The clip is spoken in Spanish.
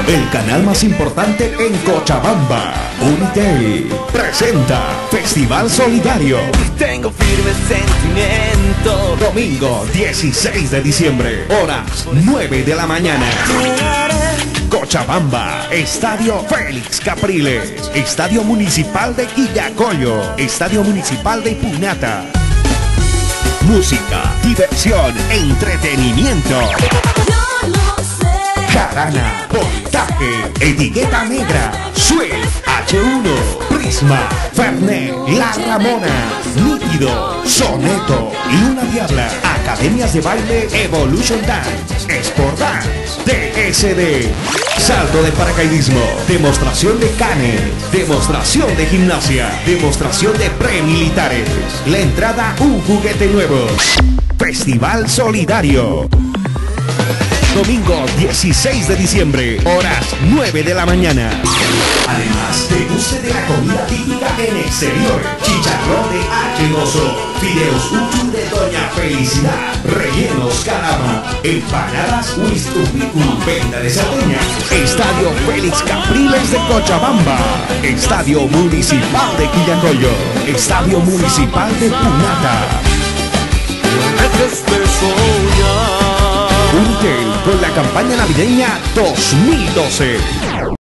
el canal más importante en Cochabamba. Unitel presenta Festival Solidario. Tengo firme sentimiento. Domingo 16 de diciembre, horas 9 de la mañana. Cochabamba, Estadio Félix Capriles, Estadio Municipal de Quillacollo, Estadio Municipal de Punata. Música, diversión, entretenimiento. Jarana, Voltaje, Etiqueta Negra, Swift, H1, Prisma, Fernet, La Ramona, Nítido, Soneto, Luna Diabla, Academias de Baile Evolution Dance, Sport Dance, TSD, salto de paracaidismo, demostración de canes, demostración de gimnasia, demostración de premilitares. La entrada, un juguete nuevo. Festival Solidario. Domingo 16 de diciembre, horas 9 de la mañana. Además, deguste de la comida típica en exterior. Chicharrón de H2O, fideos uchu de Doña Felicidad, rellenos calama, empanadas Huistupicu, venta de Sardeña. Estadio Félix Capriles de Cochabamba, Estadio Municipal de Quillacollo, Estadio Municipal de Punata. Unitel con la campaña navideña 2012.